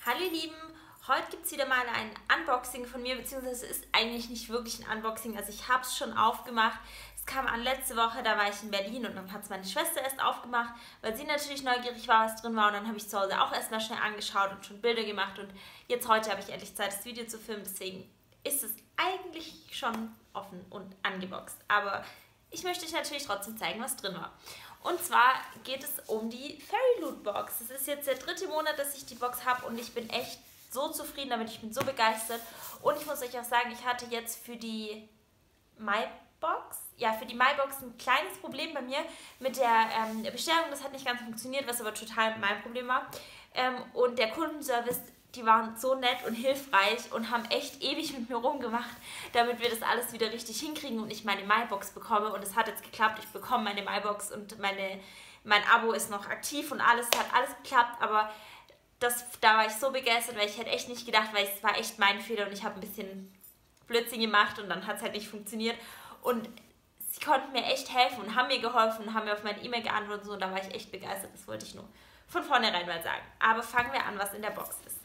Hallo ihr Lieben, heute gibt es wieder mal ein Unboxing von mir, beziehungsweise es ist eigentlich nicht wirklich ein Unboxing, also ich habe es schon aufgemacht. Es kam an letzte Woche, da war ich in Berlin und dann hat es meine Schwester erst aufgemacht, weil sie natürlich neugierig war, was drin war, und dann habe ich zu Hause auch erstmal schnell angeschaut und schon Bilder gemacht und jetzt heute habe ich endlich Zeit, das Video zu filmen, deswegen ist es eigentlich schon offen und angeboxt, aber ich möchte euch natürlich trotzdem zeigen, was drin war. Und zwar geht es um die Fairy Loot Box. Das ist jetzt der 3. Monat, dass ich die Box habe und ich bin echt so zufrieden damit, ich bin so begeistert. Und ich muss euch auch sagen, ich hatte jetzt für die MyBox ein kleines Problem bei mir mit der Bestellung. Das hat nicht ganz funktioniert, was aber total mein Problem war. Und der Kundenservice, die waren so nett und hilfreich und haben echt ewig mit mir rumgemacht, damit wir das alles wieder richtig hinkriegen und ich meine MyBox bekomme. Und es hat jetzt geklappt, ich bekomme meine MyBox und mein Abo ist noch aktiv und alles, hat alles geklappt, aber da war ich so begeistert, weil ich hätte echt nicht gedacht, weil es war echt mein Fehler und ich habe ein bisschen Blödsinn gemacht und dann hat es halt nicht funktioniert. Und sie konnten mir echt helfen und haben mir geholfen und haben mir auf meine E-Mail geantwortet und so, und da war ich echt begeistert, das wollte ich nur von vornherein mal sagen. Aber fangen wir an, was in der Box ist.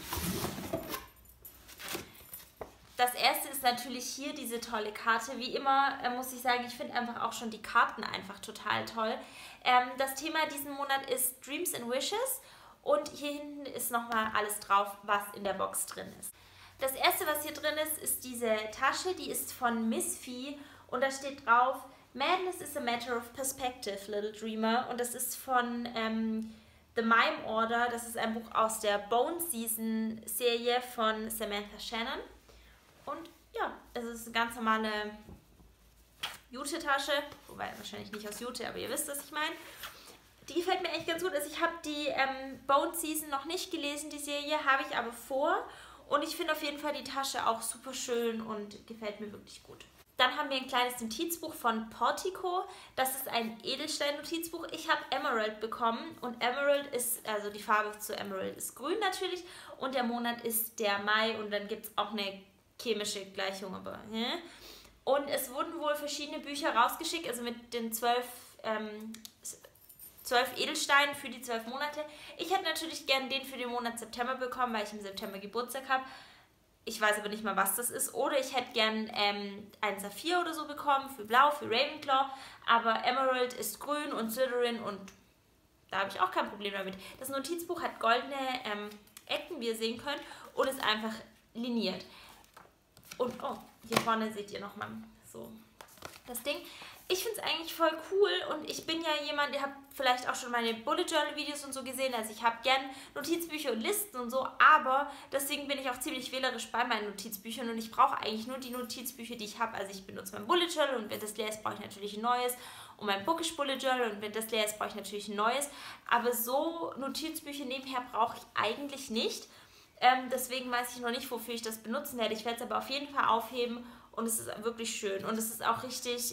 Das erste ist natürlich hier diese tolle Karte. Wie immer muss ich sagen, ich finde einfach auch schon die Karten einfach total toll. Das Thema diesen Monat ist Dreams and Wishes und hier hinten ist nochmal alles drauf, was in der Box drin ist. Das erste, was hier drin ist, ist diese Tasche, die ist von Miss Fee und da steht drauf: Madness is a matter of perspective, little dreamer, und das ist von The Mime Order. Das ist ein Buch aus der Bone Season Serie von Samantha Shannon. Und ja, es ist eine ganz normale Jute-Tasche, wobei wahrscheinlich nicht aus Jute, aber ihr wisst, was ich meine. Die gefällt mir echt ganz gut. Also ich habe die Bone Season noch nicht gelesen, die Serie, habe ich aber vor. Und ich finde auf jeden Fall die Tasche auch super schön und gefällt mir wirklich gut. Dann haben wir ein kleines Notizbuch von Portico. Das ist ein Edelstein-Notizbuch. Ich habe Emerald bekommen und Emerald ist, also die Farbe zu Emerald ist grün natürlich und der Monat ist der Mai und dann gibt es auch eine chemische Gleichung, aber und es wurden wohl verschiedene Bücher rausgeschickt, also mit den 12 Edelsteinen für die 12 Monate. Ich hätte natürlich gern den für den Monat September bekommen, weil ich im September Geburtstag habe. Ich weiß aber nicht mal, was das ist. Oder ich hätte gern einen Saphir oder so bekommen, für Blau, für Ravenclaw. Aber Emerald ist grün und Slytherin und da habe ich auch kein Problem damit. Das Notizbuch hat goldene Ecken, wie ihr sehen könnt, und ist einfach liniert. Und oh, hier vorne seht ihr nochmal so das Ding. Ich finde es eigentlich voll cool und ich bin ja jemand, ihr habt vielleicht auch schon meine Bullet Journal Videos und so gesehen, also ich habe gern Notizbücher und Listen und so, aber deswegen bin ich auch ziemlich wählerisch bei meinen Notizbüchern und ich brauche eigentlich nur die Notizbücher, die ich habe. Also ich benutze mein Bullet Journal und wenn das leer ist, brauche ich natürlich ein neues, und mein Bookish Bullet Journal, und wenn das leer ist, brauche ich natürlich ein neues, aber so Notizbücher nebenher brauche ich eigentlich nicht. Deswegen weiß ich noch nicht, wofür ich das benutzen werde. Ich werde es aber auf jeden Fall aufheben und es ist wirklich schön und es ist auch richtig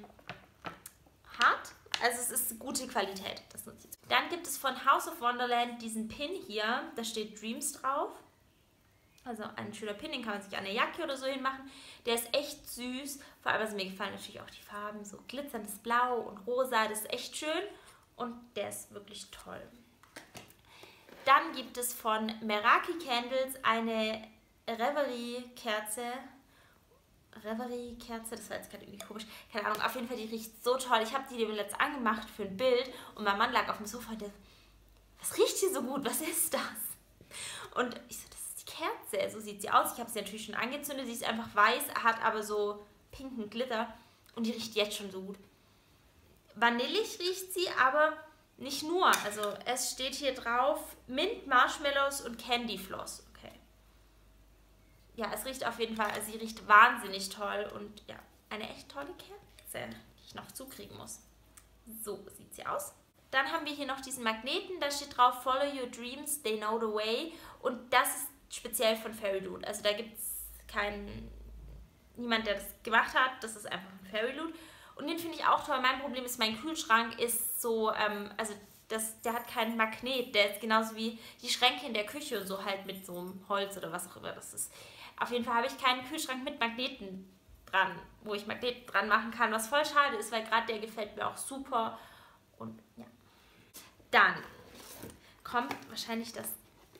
hart. Also es ist gute Qualität, das Notizbuch. Dann gibt es von House of Wonderland diesen Pin hier, da steht Dreams drauf. Also ein schöner Pin, den kann man sich an eine Jacke oder so hinmachen. Der ist echt süß, vor allem, also mir gefallen natürlich auch die Farben, so glitzerndes Blau und Rosa, das ist echt schön und der ist wirklich toll. Dann gibt es von Meraki Candles eine Reverie-Kerze. Reverie-Kerze, das war jetzt gerade irgendwie komisch. Keine Ahnung, auf jeden Fall, die riecht so toll. Ich habe die dem letztens angemacht für ein Bild und mein Mann lag auf dem Sofa und der: Was riecht hier so gut? Was ist das? Und ich so: Das ist die Kerze. So sieht sie aus. Ich habe sie natürlich schon angezündet. Sie ist einfach weiß, hat aber so pinken Glitter und die riecht jetzt schon so gut. Vanillig riecht sie, aber nicht nur, also es steht hier drauf Mint, Marshmallows und Candy Floss. Okay. Ja, es riecht auf jeden Fall, also sie riecht wahnsinnig toll und ja, eine echt tolle Kerze, die ich noch zukriegen muss. So sieht sie aus. Dann haben wir hier noch diesen Magneten, da steht drauf Follow your dreams, they know the way, und das ist speziell von Fairy Loot. Also da gibt es niemand, der das gemacht hat, das ist einfach von Fairy Loot. Und den finde ich auch toll. Mein Problem ist, mein Kühlschrank ist so, also der hat keinen Magnet. Der ist genauso wie die Schränke in der Küche und so, halt mit so einem Holz oder was auch immer das ist. Auf jeden Fall habe ich keinen Kühlschrank mit Magneten dran, wo ich Magneten dran machen kann, was voll schade ist, weil gerade der gefällt mir auch super. Und ja. Dann kommt wahrscheinlich das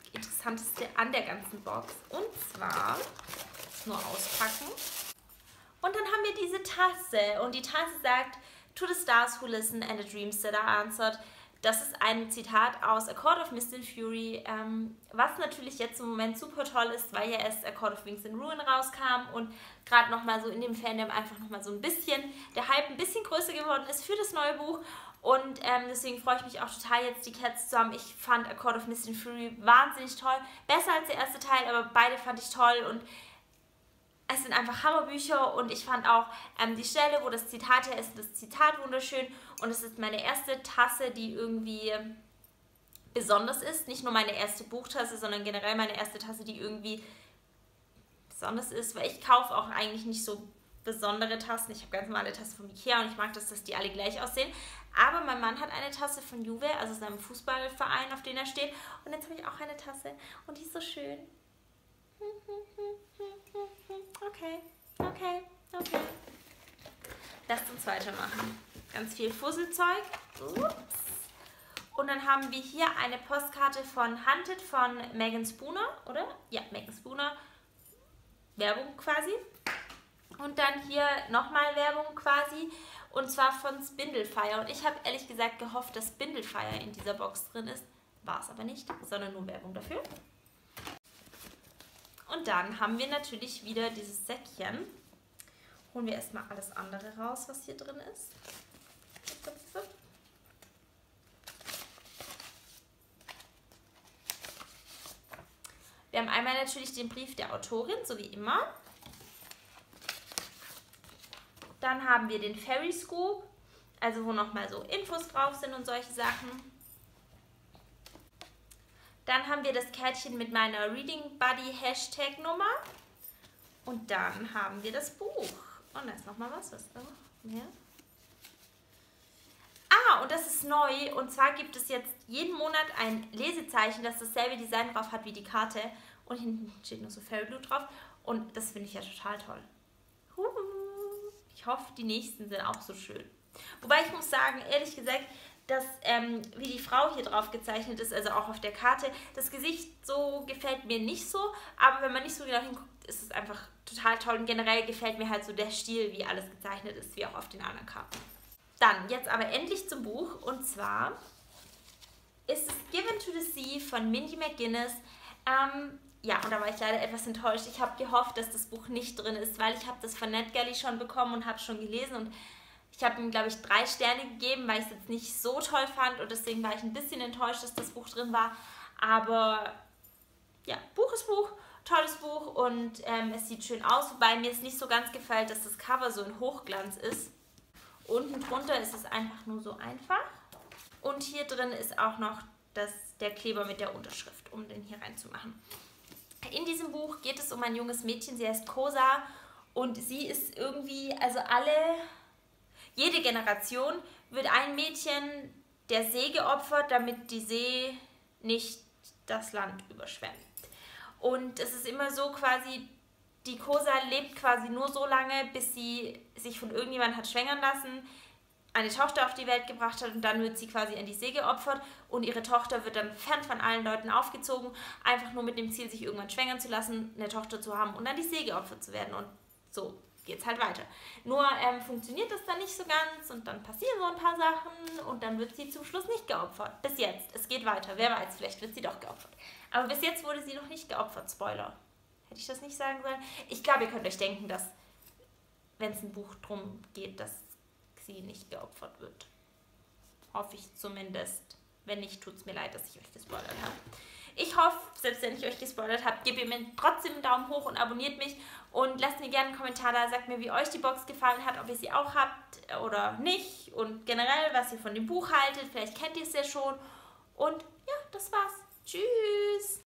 Interessanteste an der ganzen Box. Und zwar, nur auspacken. Und dann haben wir diese Tasse. Und die Tasse sagt, "To the stars who listen and the dreams that are answered." Das ist ein Zitat aus A Court of Mist and Fury, was natürlich jetzt im Moment super toll ist, weil ja erst A Court of Wings and Ruin rauskam und gerade nochmal so in dem Fandom einfach nochmal so ein bisschen, der Hype ein bisschen größer geworden ist für das neue Buch. Und deswegen freue ich mich auch total, jetzt die Cats zu haben. Ich fand A Court of Mist and Fury wahnsinnig toll, besser als der erste Teil, aber beide fand ich toll und es sind einfach Hammerbücher und ich fand auch die Stelle, wo das Zitat her ist, das Zitat wunderschön und es ist meine erste Tasse, die irgendwie besonders ist. Nicht nur meine erste Buchtasse, sondern generell meine erste Tasse, die irgendwie besonders ist, weil ich kaufe auch eigentlich nicht so besondere Tassen. Ich habe ganz normale Tassen von Ikea und ich mag das, dass die alle gleich aussehen. Aber mein Mann hat eine Tasse von Juve, also seinem Fußballverein, auf den er steht. Und jetzt habe ich auch eine Tasse und die ist so schön. Okay. Lasst uns weitermachen. Ganz viel Fusselzeug. Ups. Und dann haben wir hier eine Postkarte von Hunted von Megan Spooner, oder? Ja, Megan Spooner. Werbung quasi. Und dann hier nochmal Werbung quasi. Und zwar von Spindlefire. Und ich habe ehrlich gesagt gehofft, dass Spindlefire in dieser Box drin ist. War es aber nicht, sondern nur Werbung dafür. Und dann haben wir natürlich wieder dieses Säckchen. Holen wir erstmal alles andere raus, was hier drin ist. Wir haben einmal natürlich den Brief der Autorin, so wie immer. Dann haben wir den Fairy Scoop, also wo nochmal so Infos drauf sind und solche Sachen. Dann haben wir das Kärtchen mit meiner Reading Buddy Hashtag Nummer. Und dann haben wir das Buch. Und da ist nochmal was. Ja. Und das ist neu. Und zwar gibt es jetzt jeden Monat ein Lesezeichen, das dasselbe Design drauf hat wie die Karte. Und hinten steht nur so Fairy Blue drauf. Und das finde ich ja total toll. Ich hoffe, die nächsten sind auch so schön. Wobei ich muss sagen, ehrlich gesagt, dass wie die Frau hier drauf gezeichnet ist, also auch auf der Karte, das Gesicht so gefällt mir nicht so, aber wenn man nicht so genau hinguckt, ist es einfach total toll und generell gefällt mir halt so der Stil, wie alles gezeichnet ist, wie auch auf den anderen Karten. Dann, jetzt aber endlich zum Buch und zwar ist es Given to the Sea von Mindy McGinnis. Ja, und da war ich leider etwas enttäuscht. Ich habe gehofft, dass das Buch nicht drin ist, weil ich habe das von NetGalley schon bekommen und habe es schon gelesen und ich habe ihm, glaube ich, 3 Sterne gegeben, weil ich es jetzt nicht so toll fand und deswegen war ich ein bisschen enttäuscht, dass das Buch drin war. Aber ja, Buch ist Buch, tolles Buch und es sieht schön aus, wobei mir es nicht so ganz gefällt, dass das Cover so in Hochglanz ist. Unten drunter ist es einfach nur so einfach. Und hier drin ist auch noch der Kleber mit der Unterschrift, um den hier reinzumachen. In diesem Buch geht es um ein junges Mädchen, sie heißt Kosa und sie ist irgendwie, also jede Generation wird ein Mädchen der See geopfert, damit die See nicht das Land überschwemmt. Und es ist immer so quasi, die Kosa lebt quasi nur so lange, bis sie sich von irgendjemandem hat schwängern lassen, eine Tochter auf die Welt gebracht hat und dann wird sie quasi in die See geopfert und ihre Tochter wird dann fern von allen Leuten aufgezogen, einfach nur mit dem Ziel, sich irgendwann schwängern zu lassen, eine Tochter zu haben und dann die See geopfert zu werden und so geht es halt weiter. Nur funktioniert das dann nicht so ganz und dann passieren so ein paar Sachen und dann wird sie zum Schluss nicht geopfert. Bis jetzt. Es geht weiter. Wer weiß, vielleicht wird sie doch geopfert. Aber bis jetzt wurde sie noch nicht geopfert. Spoiler. Hätte ich das nicht sagen sollen? Ich glaube, ihr könnt euch denken, dass, wenn es ein Buch drum geht, dass sie nicht geopfert wird. Hoffe ich zumindest. Wenn nicht, tut es mir leid, dass ich euch gespoilert habe. Ich hoffe, selbst wenn ich euch gespoilert habe, gebt ihr mir trotzdem einen Daumen hoch und abonniert mich und lasst mir gerne einen Kommentar da, sagt mir, wie euch die Box gefallen hat, ob ihr sie auch habt oder nicht und generell, was ihr von dem Buch haltet, vielleicht kennt ihr es ja schon und ja, das war's. Tschüss!